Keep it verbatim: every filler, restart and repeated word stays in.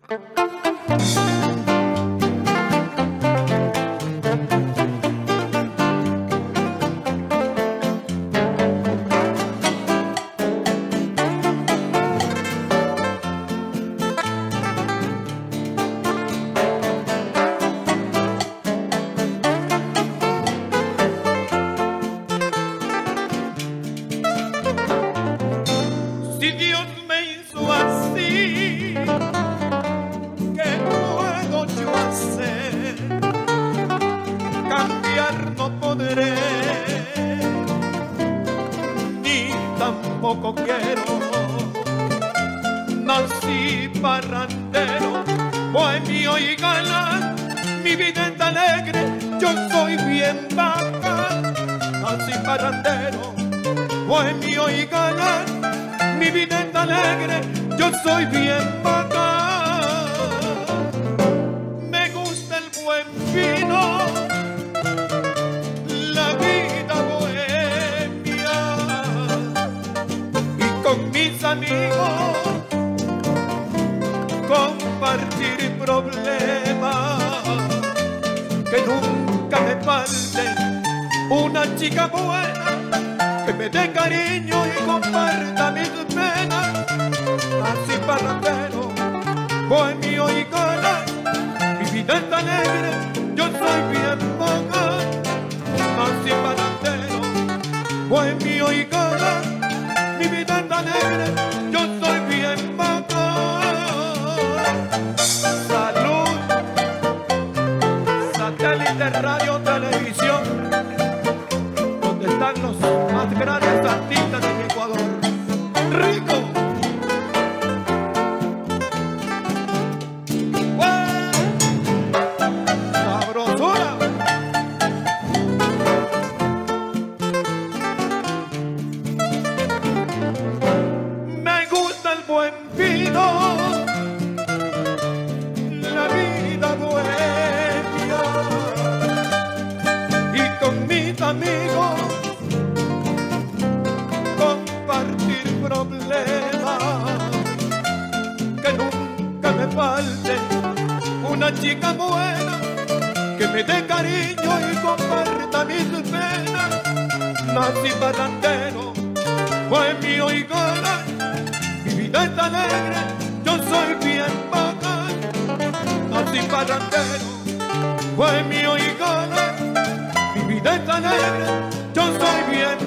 Si Dios me hizo así, ¿qué puedo yo hacer? Cambiar no podré, ni tampoco quiero. Nací parrandero, bohemio y galán, mi vida es alegre, yo soy bien bacán. Nací parrandero, bohemio y galán, mi vida es alegre, yo soy bien bacán. Me gusta el buen vino, la vida bohemia, y con mis amigos compartir problemas, que nunca me falte una chica buena, que me dé cariño y comparta mis penas. Así parrandero, bohemio y galán, mi vida es alegre, yo soy bien bacán. Así parrandero, bohemio y galán, mi vida es alegre, yo soy bien bacán. Salud, satélite, radio, televisión, donde están los más grandes artistas de Ecuador. ¡Rico! ¡Bueno! ¡Sabrosura! Me gusta el buen vino, la vida bohemia, y con mis amigos compartir problemas, que nunca me falte una chica buena, que me dé cariño y comparta mis penas. Nací parrandero, bohemio y galán, mi vida es alegre, yo soy bien bacán. Nací parrandero, bohemio y galán, mi vida es alegre, yo soy bien